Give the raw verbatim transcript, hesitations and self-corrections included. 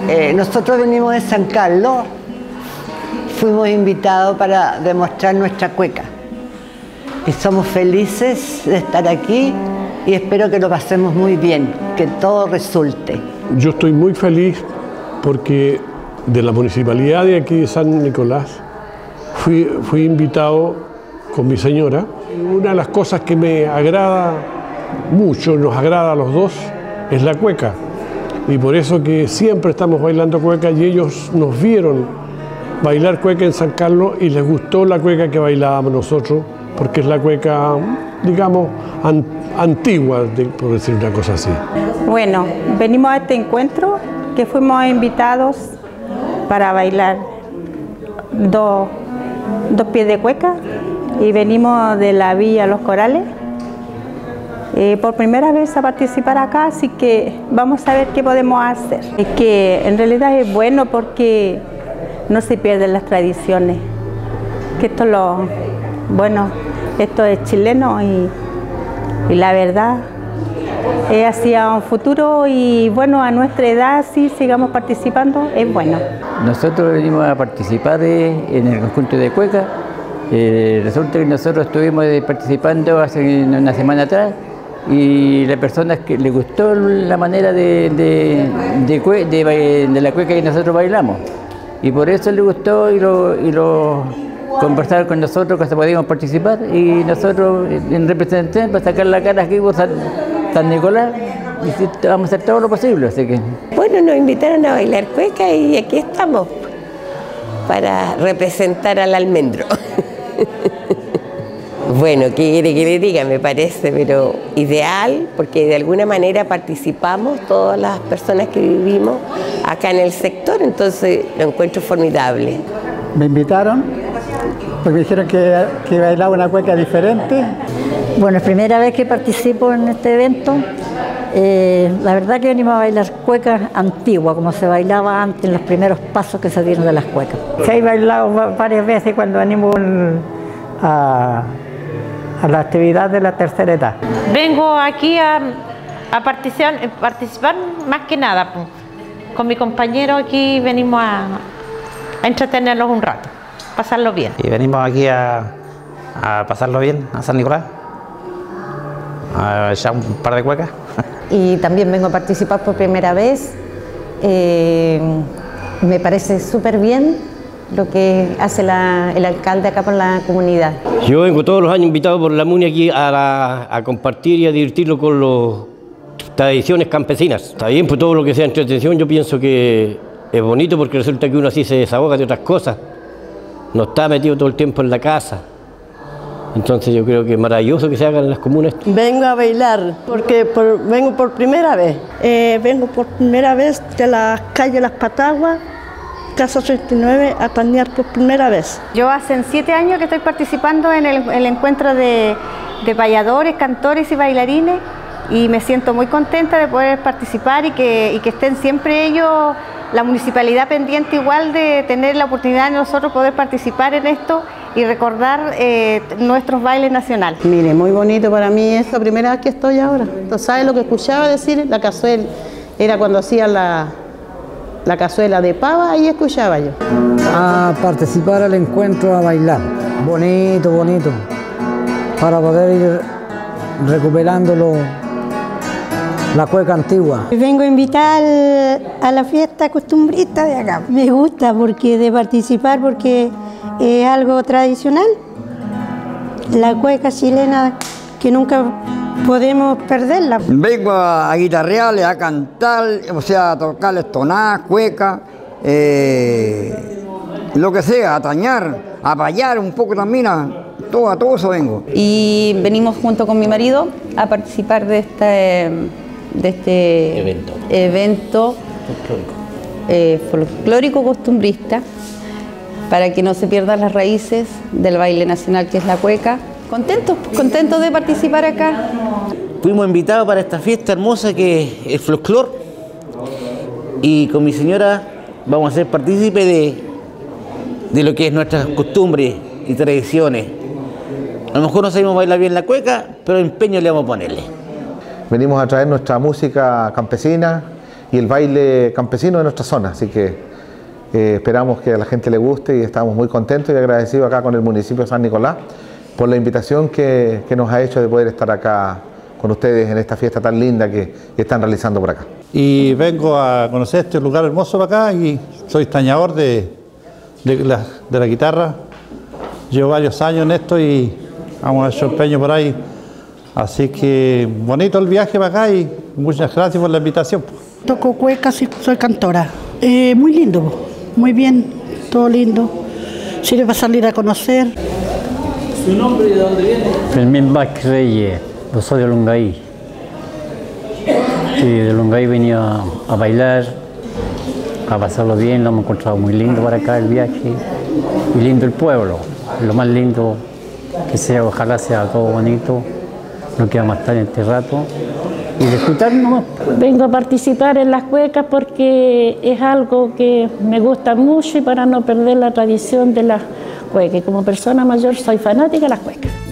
Eh, nosotros venimos de San Carlos, fuimos invitados para demostrar nuestra cueca. Y somos felices de estar aquí y espero que lo pasemos muy bien, que todo resulte. Yo estoy muy feliz porque de la municipalidad de aquí de San Nicolás fui, fui invitado con mi señora. Una de las cosas que me agrada mucho, nos agrada a los dos, es la cueca. Y por eso que siempre estamos bailando cueca y ellos nos vieron bailar cueca en San Carlos y les gustó la cueca que bailábamos nosotros, porque es la cueca, digamos, an, antigua, de, por decir una cosa así. Bueno, venimos a este encuentro que fuimos invitados para bailar dos, dos pies de cueca y venimos de la Villa Los Corales. Eh, por primera vez a participar acá, así que vamos a ver qué podemos hacer. Es que en realidad es bueno porque no se pierden las tradiciones, que esto lo, bueno, esto es chileno y, y la verdad es hacia un futuro y bueno, a nuestra edad si sigamos participando es bueno. Nosotros venimos a participar en el conjunto de cueca. Eh, resulta que nosotros estuvimos participando hace una semana atrás y la persona que le gustó la manera de, de, de, de, de la cueca que nosotros bailamos y por eso le gustó y lo, y lo conversaron con nosotros que podíamos participar y nosotros en representación para sacar la cara aquí por San, San Nicolás y vamos a hacer todo lo posible. Así que. Bueno, nos invitaron a bailar cueca y aquí estamos para representar al almendro. Bueno, ¿qué quiere que le diga? Me parece, pero ideal, porque de alguna manera participamos todas las personas que vivimos acá en el sector, entonces lo encuentro formidable. Me invitaron porque me dijeron que, que bailaba una cueca diferente. Bueno, es primera vez que participo en este evento. Eh, la verdad que venimos a bailar cueca antigua, como se bailaba antes en los primeros pasos que se dieron de las cuecas. Se ha bailado varias veces cuando venimos a... a la actividad de la tercera edad. Vengo aquí a, a participar, participar más que nada. Pues. Con mi compañero aquí venimos a, a entretenerlos un rato, pasarlo bien. Y venimos aquí a, a pasarlo bien a San Nicolás, a echar un par de cuecas. Y también vengo a participar por primera vez. Eh, me parece súper bien lo que hace la, el alcalde acá por la comunidad. Yo vengo todos los años invitado por la MUNI aquí a, la, a compartir y a divertirlo con las tradiciones campesinas. Está bien, pues todo lo que sea entretención yo pienso que es bonito porque resulta que uno así se desahoga de otras cosas. No está metido todo el tiempo en la casa. Entonces yo creo que es maravilloso que se hagan en las comunas. Vengo a bailar porque por, vengo por primera vez. Eh, vengo por primera vez de la calle Las Pataguas, Casa treinta y nueve, a tañar por primera vez. Yo hace siete años que estoy participando en el, el encuentro de, de bailadores, cantores y bailarines y me siento muy contenta de poder participar y que, y que estén siempre ellos, la municipalidad pendiente igual de tener la oportunidad de nosotros poder participar en esto y recordar eh, nuestros bailes nacionales. Mire, muy bonito para mí, es la primera vez que estoy ahora. Entonces, ¿sabes lo que escuchaba decir? La cazuela, era cuando hacían la... la cazuela de pava, ahí escuchaba yo. A participar al encuentro a bailar. Bonito, bonito. Para poder ir recuperándolo, la cueca antigua. Vengo a invitar a la fiesta costumbrista de acá. Me gusta porque de participar porque es algo tradicional. La cueca chilena que nunca podemos perderla. Vengo a, a guitarrearle, a cantar, o sea, a tocarles tonadas, cueca, eh, lo que sea, a tañar, a bailar un poco también, a todo, a todo eso vengo. Y venimos junto con mi marido a participar de este, de este evento, evento folclórico. Eh, folclórico costumbrista para que no se pierdan las raíces del baile nacional que es la cueca. Contentos, contentos de participar acá. Fuimos invitados para esta fiesta hermosa que es el folclor y con mi señora vamos a ser partícipes de, de lo que es nuestras costumbres y tradiciones. A lo mejor no sabemos bailar bien la cueca, pero empeño le vamos a ponerle. Venimos a traer nuestra música campesina, y el baile campesino de nuestra zona. Así que eh, esperamos que a la gente le guste y estamos muy contentos y agradecidos acá con el municipio de San Nicolás por la invitación que, que nos ha hecho de poder estar acá con ustedes en esta fiesta tan linda que, que están realizando por acá. Y vengo a conocer este lugar hermoso para acá y soy tañador de, de, la, de la guitarra. Llevo varios años en esto y vamos a hacer empeño por ahí. Así que bonito el viaje para acá y muchas gracias por la invitación. Toco cueca, soy cantora. Eh, muy lindo, muy bien, todo lindo. Sirve para salir a conocer. ¿Su nombre y de dónde viene? Fermín Vázquez Reyes, yo soy de Longaí. Sí, de Longaí venía a, a bailar, a pasarlo bien, lo hemos encontrado muy lindo para acá el viaje. Y lindo el pueblo, lo más lindo que sea, ojalá sea todo bonito, no queda más estar en este rato. Y disfrutar nomás. Vengo a participar en las cuecas porque es algo que me gusta mucho y para no perder la tradición de las cuecas. Como persona mayor soy fanática de las cuecas.